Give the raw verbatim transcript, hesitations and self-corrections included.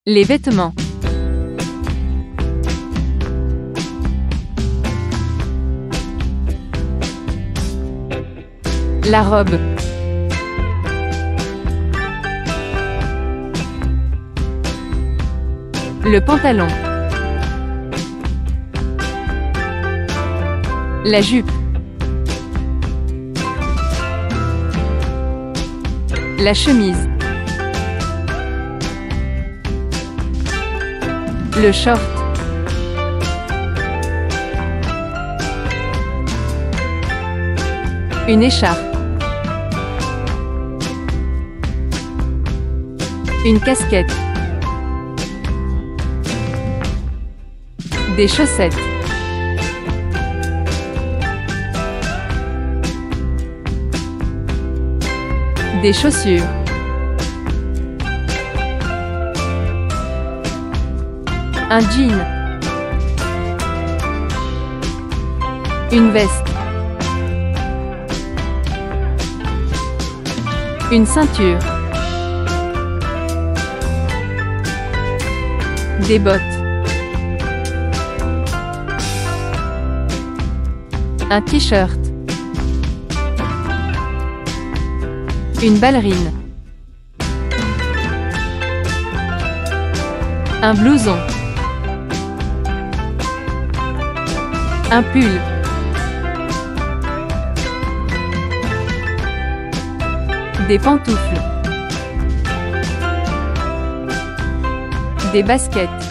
Les vêtements. La robe. Le pantalon. La jupe. La chemise. Le short. Une écharpe. Une casquette. Des chaussettes. Des chaussures. Un jean. Une veste. Une ceinture. Des bottes. Un t-shirt. Une ballerine. Un blouson. Un pull. Des pantoufles. Des baskets.